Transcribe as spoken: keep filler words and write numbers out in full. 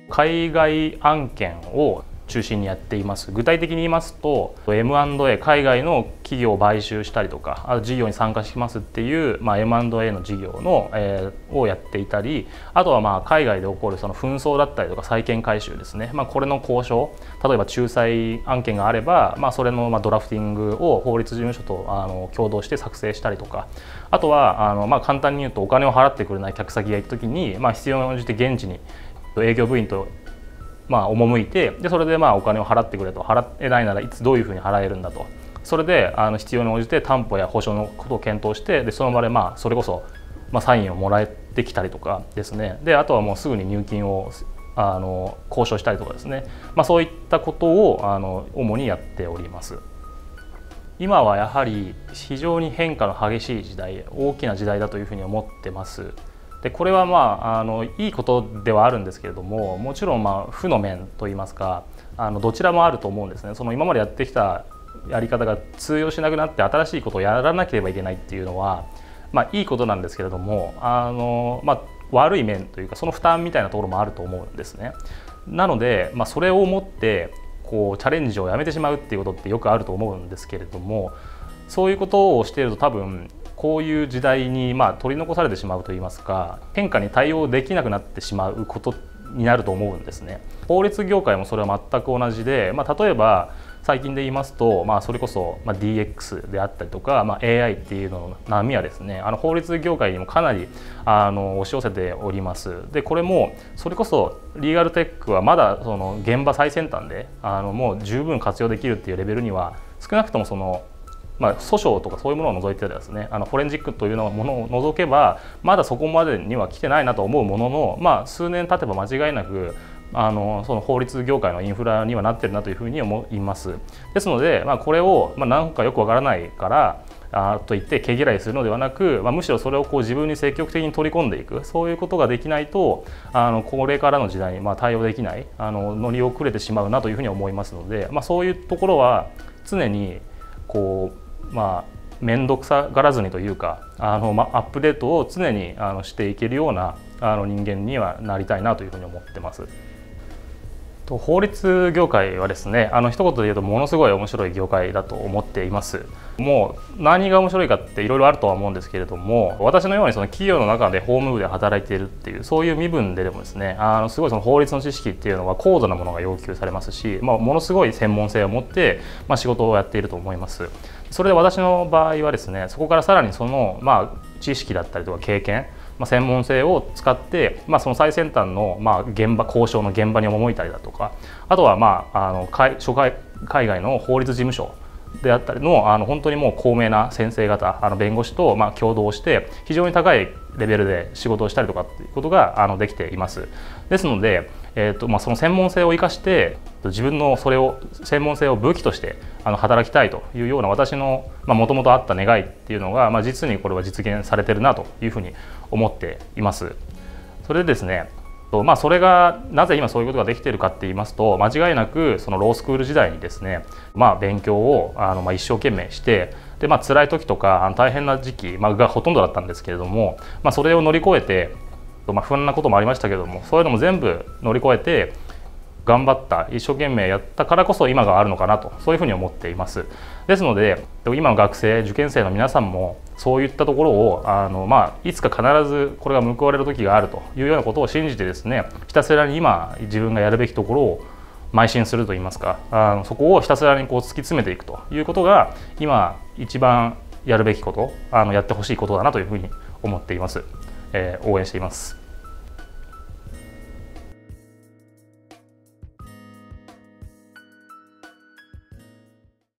海外案件を中心にやっています。具体的に言いますと エムアンドエー 海外の企業を買収したりとか、あと事業に参加しますっていう、まあ、エムアンドエー の事業の、えー、をやっていたり、あとはまあ海外で起こるその紛争だったりとか債権回収ですね、まあ、これの交渉、例えば仲裁案件があれば、まあ、それのまあドラフティングを法律事務所とあの共同して作成したりとか、あとはあのまあ簡単に言うとお金を払ってくれない客先がいた時に、まあ、必要に応じて現地に営業部員とまあ赴いて、でそれでまあお金を払ってくれと、払えないならいつどういうふうに払えるんだと、それであの必要に応じて担保や保証のことを検討して、でその場でまあそれこそまあサインをもらえてきたりとかですね、であとはもうすぐに入金をあの交渉したりとかですね、まあ、そういったことをあの主にやっております。今はやはり非常に変化の激しい時代、大きな時代だというふうに思ってます。でこれはまああのいいことではあるんですけれども、もちろんまあ負の面といいますか、あのどちらもあると思うんですね。その今までやってきたやり方が通用しなくなって新しいことをやらなければいけないっていうのは、まあ、いいことなんですけれども、あの、まあ、悪い面というかその負担みたいなところもあると思うんですね。なので、まあ、それをもってこうチャレンジをやめてしまうっていうことってよくあると思うんですけれども、そういうことをしていると多分こういう時代にまあ取り残されてしまうといいますか、変化に対応できなくなってしまうことになると思うんですね。法律業界もそれは全く同じで、まあ、例えば最近で言いますと、まあ、それこそ ディーエックス であったりとか、まあ、エーアイ っていうのの波はですね、あの法律業界にもかなりあの押し寄せております。でこれもそれこそリーガルテックはまだその現場最先端であのもう十分活用できるっていうレベルには、少なくともそのまあ、訴訟とかそういうものを除いてですね、あのフォレンジックというのものを除けばまだそこまでには来てないなと思うものの、まあ、数年経てば間違いなくあのその法律業界のインフラにはなってるなというふうに思います。ですので、まあ、これを、まあ、なんかよくわからないからあといって毛嫌いするのではなく、まあ、むしろそれをこう自分に積極的に取り込んでいく、そういうことができないとあのこれからの時代にまあ対応できない、あの乗り遅れてしまうなというふうに思いますので、まあ、そういうところは常にこうまあ面倒くさがらずにというか、あの、まあ、アップデートを常にあのしていけるようなあの人間にはなりたいなというふうに思ってます。法律業界はですね、あの一言で言うとものすごい面白い業界だと思っています。もう何が面白いかっていろいろあるとは思うんですけれども、私のようにその企業の中で法務部で働いているっていうそういう身分ででもですね、あのすごいその法律の知識っていうのは高度なものが要求されますし、まあ、ものすごい専門性を持って、まあ、仕事をやっていると思います。それで私の場合はですね、そこからさらにその、まあ、知識だったりとか経験、まあ、専門性を使って、まあ、その最先端の、まあ、現場交渉の現場に赴いたりだとか、あとは、まあ、あの諸海海外の法律事務所であったりの、あの本当にもう高名な先生方、あの弁護士とまあ共同して非常に高いレベルで仕事をしたりとかっていうことがあのできています。ですので、えーとまあ、その専門性を生かして自分のそれを専門性を武器としてあの働きたいというような私のもともとあった願いっていうのが、まあ、実にこれは実現されてるなというふうに思っています。それでですね、まあ、それがなぜ今そういうことができているかって言いますと、間違いなくそのロースクール時代にですね、まあ、勉強をあのまあ一生懸命して、で、まあ辛い時とかあの大変な時期、まあ、がほとんどだったんですけれども、まあ、それを乗り越えて、まあ、不安なこともありましたけれども、そういうのも全部乗り越えて頑張った、一生懸命やったからこそ今があるのかなと、そういうふうに思っています。ですので今の学生受験生の皆さんもそういったところをあの、まあ、いつか必ずこれが報われる時があるというようなことを信じてですね、ひたすらに今自分がやるべきところを邁進するといいますか、あのそこをひたすらにこう突き詰めていくということが今一番やるべきこと、あのやってほしいことだなというふうに思っています。えー、応援しています。